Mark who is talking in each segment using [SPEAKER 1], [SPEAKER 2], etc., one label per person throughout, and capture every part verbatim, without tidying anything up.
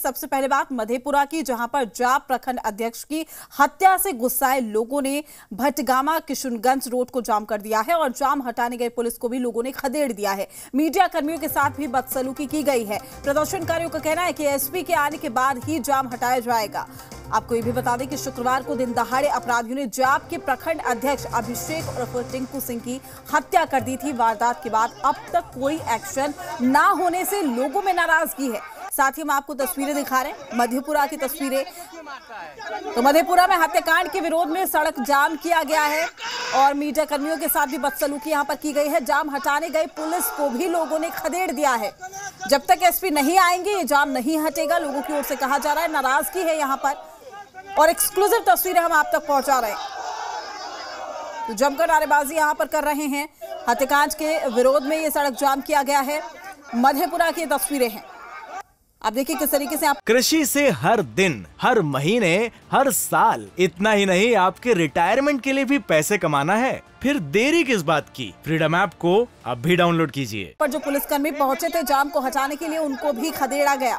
[SPEAKER 1] सबसे पहले बात मधेपुरा की, जहां पर जाप प्रखंड अध्यक्ष की हत्या से गुस्साए लोगों ने भटगामा किशुनगंज रोड को जाम कर दिया है और जाम हटाने गए पुलिस को भी लोगों ने खदेड़ दिया है। मीडिया कर्मियों के साथ भी बदसलूकी की गई है। प्रदर्शनकारियों का कहना है कि एसपी के आने के बाद ही जाम हटाया जाएगा। आपको ये भी बता दें कि शुक्रवार को दिन दहाड़े अपराधियों ने जाप के प्रखंड अध्यक्ष अभिषेक उर्फ टिंकू सिंह की हत्या कर दी थी। वारदात के बाद अब तक कोई एक्शन ना होने से लोगों में नाराजगी है। साथ ही हम आपको तस्वीरें दिखा रहे हैं, मधेपुरा की तस्वीरें। तो मधेपुरा में हत्याकांड के विरोध में सड़क जाम किया गया है और मीडिया कर्मियों के साथ भी बदसलूकी यहां पर की गई है। जाम हटाने गए पुलिस को भी लोगों ने खदेड़ दिया है। जब तक एसपी नहीं आएंगे ये जाम नहीं हटेगा, लोगों की ओर से कहा जा रहा है। नाराजगी है यहाँ पर और एक्सक्लूसिव तस्वीरें हम आप तक पहुंचा रहे हैं। तो जमकर नारेबाजी यहां पर कर रहे हैं। हत्याकांड के विरोध में ये सड़क जाम किया गया है। मधेपुरा की तस्वीरें हैं, आप देखिए किस तरीके से आप
[SPEAKER 2] कृषि से हर दिन, हर महीने, हर साल, इतना ही नहीं आपके रिटायरमेंट के लिए भी पैसे कमाना है, फिर देरी किस बात की। फ्रीडम ऐप को अब भी डाउनलोड कीजिए।
[SPEAKER 1] पर जो पुलिसकर्मी पहुंचे थे जाम को हटाने के लिए, उनको भी खदेड़ा गया।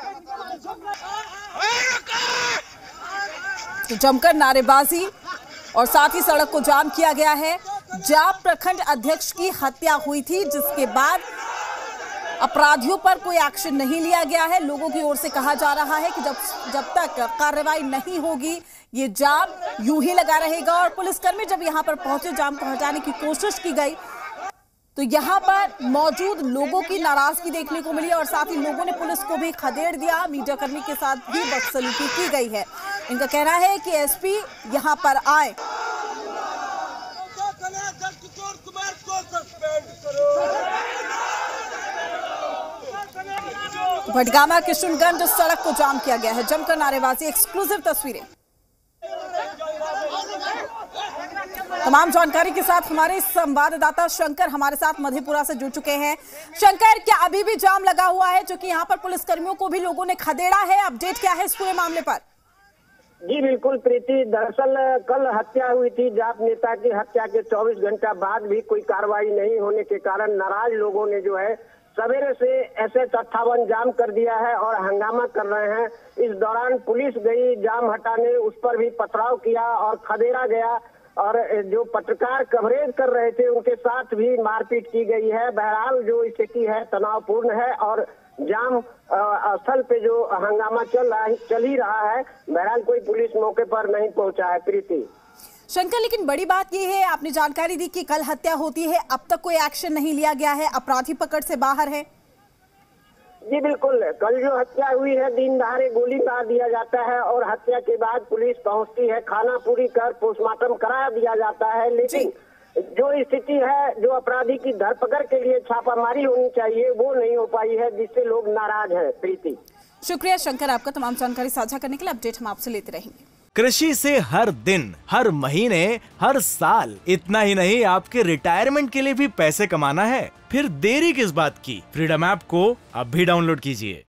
[SPEAKER 1] तो जमकर नारेबाजी और साथ ही सड़क को जाम किया गया है। जाप प्रखंड अध्यक्ष की हत्या हुई थी, जिसके बाद अपराधियों पर कोई एक्शन नहीं लिया गया है। लोगों की ओर से कहा जा रहा है कि जब जब तक कार्रवाई नहीं होगी ये जाम यूं ही लगा रहेगा। और पुलिसकर्मी जब यहां पर पहुंचे, जाम को हटाने की कोशिश की गई तो यहां पर मौजूद लोगों की नाराजगी देखने को मिली और साथ ही लोगों ने पुलिस को भी खदेड़ दिया। मीडिया कर्मी के साथ भी बदसलूकी की गई है। इनका कहना है कि एसपी यहां पर आए। भटगामा किशुनगंज सड़क को जाम किया गया है। जमकर नारेबाजी, एक्सक्लूसिव तस्वीरें। तमाम जानकारी के साथ हमारे संवाददाता शंकर हमारे साथ मधेपुरा से जुड़ चुके हैं। शंकर, क्या अभी भी जाम लगा हुआ है, जो कि यहाँ पर पुलिसकर्मियों को भी लोगों ने खदेड़ा है? अपडेट क्या है इस पूरे मामले पर?
[SPEAKER 3] जी बिल्कुल प्रीति, दरअसल कल हत्या हुई थी। जाप नेता की हत्या के चौबीस घंटा बाद भी कोई कार्रवाई नहीं होने के कारण नाराज लोगों ने जो है सवेरे से ऐसे अट्ठावन जाम कर दिया है और हंगामा कर रहे हैं। इस दौरान पुलिस गई जाम हटाने, उस पर भी पथराव किया और खदेड़ा गया और जो पत्रकार कवरेज कर रहे थे उनके साथ भी मारपीट की गई है। बहरहाल जो स्थिति है तनावपूर्ण है और जाम स्थल पे जो हंगामा चल रहा है चल ही रहा है। बहरहाल कोई पुलिस मौके पर नहीं पहुंचा है। प्रीति
[SPEAKER 1] शंकर, लेकिन बड़ी बात यह है, आपने जानकारी दी कि कल हत्या होती है, अब तक कोई एक्शन नहीं लिया गया है, अपराधी पकड़ से बाहर है।
[SPEAKER 3] जी बिल्कुल, कल जो हत्या हुई है दिन दहाड़े गोली मार दिया जाता है और हत्या के बाद पुलिस पहुंचती है, खाना पूरी कर पोस्टमार्टम करा दिया जाता है। लेकिन जो स्थिति है, जो अपराधी की धरपकड़ के लिए छापामारी होनी चाहिए, वो नहीं हो पाई है, जिससे लोग नाराज हैं। प्रीति,
[SPEAKER 1] शुक्रिया शंकर आपका तमाम जानकारी साझा करने के लिए। अपडेट हम आपसे लेते रहेंगे।
[SPEAKER 2] कृषि से हर दिन, हर महीने, हर साल, इतना ही नहीं आपके रिटायरमेंट के लिए भी पैसे कमाना है, फिर देरी किस बात की। फ्रीडम ऐप को अब भी डाउनलोड कीजिए।